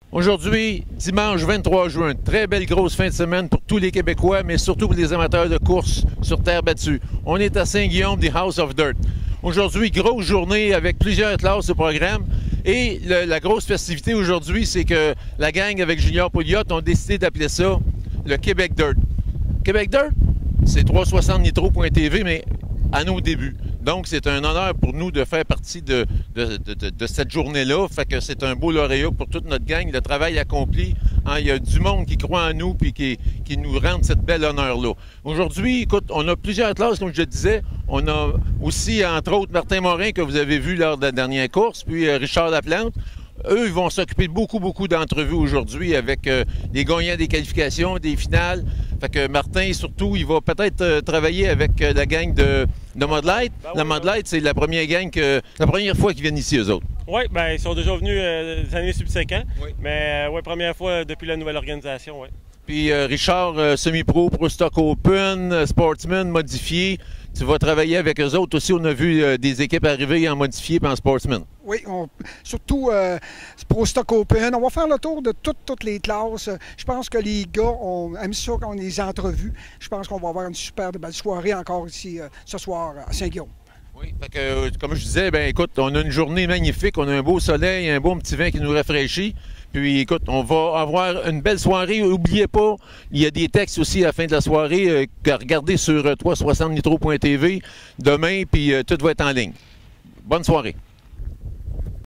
Aujourd'hui, dimanche 23 juin, très belle grosse fin de semaine pour tous les Québécois, mais surtout pour les amateurs de course sur terre battue. On est à Saint-Guillaume, des House of Dirt. Aujourd'hui, grosse journée avec plusieurs classes au programme. Et la grosse festivité aujourd'hui, c'est que la gang avec Junior Pouliot ont décidé d'appeler ça le Québec Dirt. Québec Dirt, c'est 360nitro.tv, mais à nos débuts. Donc, c'est un honneur pour nous de faire partie de cette journée-là. Fait que c'est un beau lauréat pour toute notre gang. Le travail accompli, hein, il y a du monde qui croit en nous puis qui nous rend cette belle honneur-là. Aujourd'hui, écoute, on a plusieurs classes, comme je le disais. On a aussi, entre autres, Martin Morin, que vous avez vu lors de la dernière course, puis Richard Laplante. Eux, ils vont s'occuper de beaucoup d'entrevues aujourd'hui avec les gagnants des qualifications, des finales. Fait que Martin, surtout, il va peut-être travailler avec la gang de Mud Light. Ben la Mud Light, c'est la première gang la première fois qu'ils viennent ici, eux autres. Oui, bien, ils sont déjà venus des années subséquentes. Oui. Mais ouais, première fois depuis la nouvelle organisation, oui. Puis Richard, semi-pro, Pro Stock Open, Sportsman, modifié. Tu vas travailler avec eux autres aussi. On a vu des équipes arriver en modifié et en Sportsman. Oui, surtout Pro Stock Open. On va faire le tour de toutes les classes. Je pense que les gars aiment ça quand on les entrevues. Je pense qu'on va avoir une super belle soirée encore ici ce soir à Saint-Guillaume. Oui, fait que, comme je disais, ben écoute, on a une journée magnifique, on a un beau soleil, un bon petit vin qui nous rafraîchit. Puis écoute, on va avoir une belle soirée. N'oubliez pas, il y a des textes aussi à la fin de la soirée à regarder sur 360nitro.tv demain, puis tout va être en ligne. Bonne soirée.